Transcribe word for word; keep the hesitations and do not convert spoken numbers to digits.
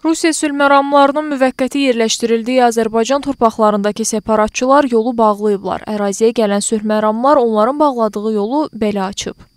Rusiya sülh məramlarının müvəqqəti yerləşdirildiyi Azərbaycan torpaqlarındakı separatçılar yolu bağlayıblar. Əraziyə gələn sülh məramlar onların bağladığı yolu belə açıb.